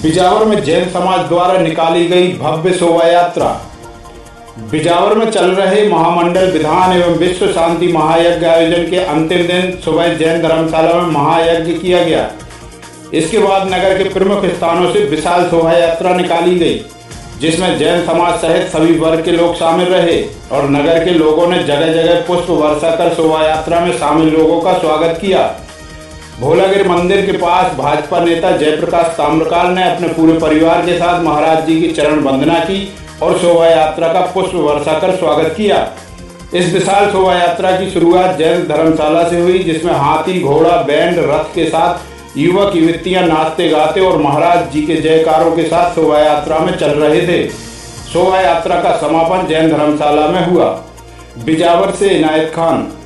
बिजावर में जैन समाज द्वारा निकाली गई भव्य शोभा यात्रा। बिजावर में चल रहे महामंडल विधान एवं विश्व शांति महायज्ञ आयोजन के अंतिम दिन सुबह जैन धर्मशाला में महायज्ञ किया गया। इसके बाद नगर के प्रमुख स्थानों से विशाल शोभा यात्रा निकाली गई, जिसमें जैन समाज सहित सभी वर्ग के लोग शामिल रहे और नगर के लोगों ने जगह जगह पुष्प वर्षा कर शोभा यात्रा में शामिल लोगों का स्वागत किया। भोलागिर मंदिर के पास भाजपा नेता जयप्रकाश ताम्रकाल ने अपने पूरे परिवार के साथ महाराज जी की चरण वंदना की और शोभा यात्रा का पुष्प वर्षा कर स्वागत किया। इस विशाल शोभा यात्रा की शुरुआत जैन धर्मशाला से हुई, जिसमें हाथी, घोड़ा, बैंड, रथ के साथ युवक युवतियां नाचते गाते और महाराज जी के जयकारों के साथ शोभा यात्रा में चल रहे थे। शोभा यात्रा का समापन जैन धर्मशाला में हुआ। बिजावर से इनायत खान।